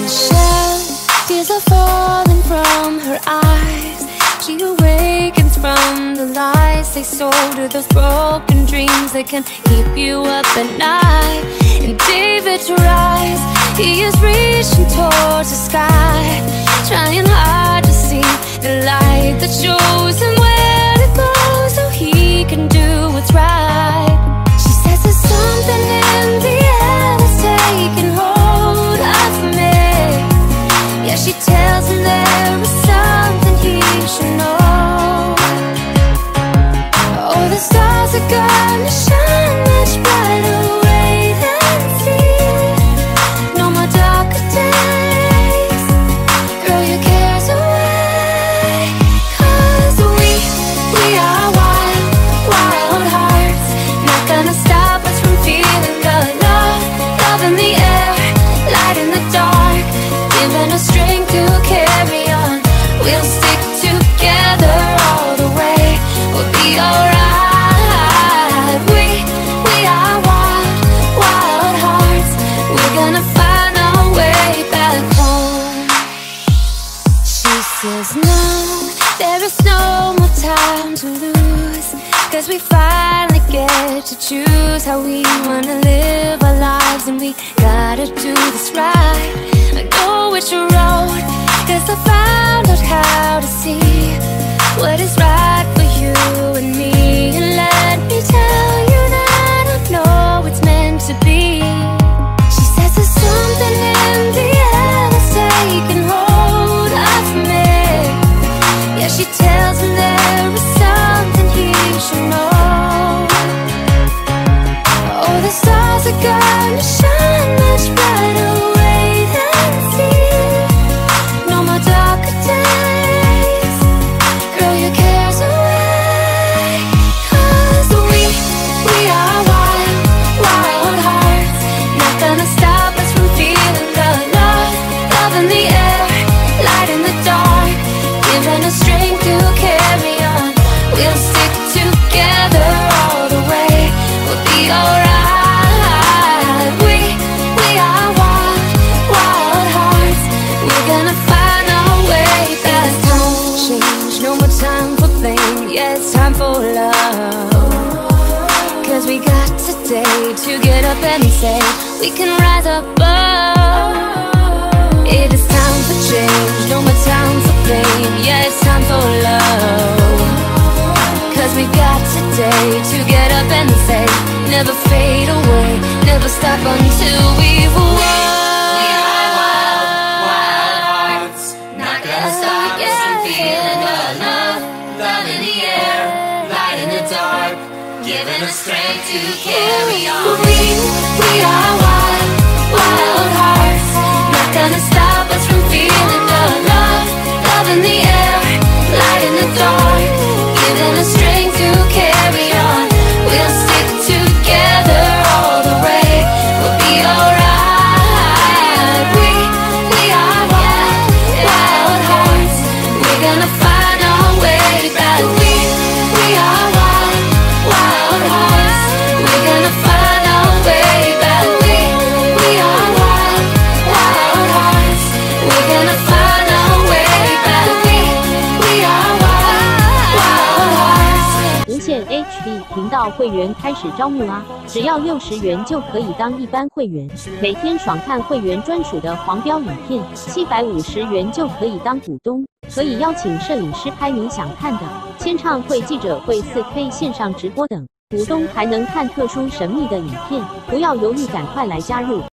Tears are falling from her eyes. She awakens from the lies they sold her, those broken dreams that can keep you up at night. And David to rise, he is reaching towards the sky, trying hard to see the light that shows him where to go so he can do what's right. She says there's something in the air that's taking hold of me. Yeah, she tells him there is something he should know. Oh, the stars are gonna shine much brighter, wait and see. No more darker days, throw your cares away. 'Cause we are wild, wild hearts, not gonna stop us from feeling the love, love in the air, light in the dark, giving us strength to carry on. We'll stick together all the way, we'll be alright. We are wild, wild hearts, we're gonna find our way back home. She says no, there is no more time to lose, 'cause we finally get to choose how we wanna live our lives. And we gotta do this right, go which road, 'cause I found out how to see what is right for you and me. And let me tell you that I know it's meant to be. She says there's something in the air that's taking hold of me. Yeah, she tells him there is something he should know. Oh, the stars are gonna shine much brighter, wait and see. No more darker days, throw your cares away. 'Cause we are wild, wild hearts, not gonna stop us from feeling the love, love in the air, light in the dark, giving us strength to carry on. We'll stick together all the way, we'll be alright. We are wild, wild hearts, we're gonna find our way back home. Change, no more time for blame, yeah, it's time for love. 'Cause we got today to get up and say we can rise above. It is time for change, no more time for blame, yeah, it's time for love. 'Cause we got today to get up and say never fade away, never stop until we've won. We are wild, wild hearts, not gonna stop us from feeling the love, love in the air, light in the dark, giving us strength to carry on. We are wild, wild hearts, not gonna stop us from feeling the love, love in the air, light in the dark, giving us strength to carry on. We'll stick together all the way, we'll be alright. We are wild, wild hearts, we're gonna find our way back. We are wild, wild hearts, we're gonna find our way back. We are wild, wild hearts, we're gonna find our way back. We are wild, wild hearts. 无限 HD 频道会员开始招募啦！只要60元就可以当一般会员，每天爽看会员专属的黄标影片；750元就可以当股东，可以邀请摄影师拍你想看的，签唱会、记者会、4K 线上直播等。股东还能看特殊神秘的影片，不要犹豫，赶快来加入！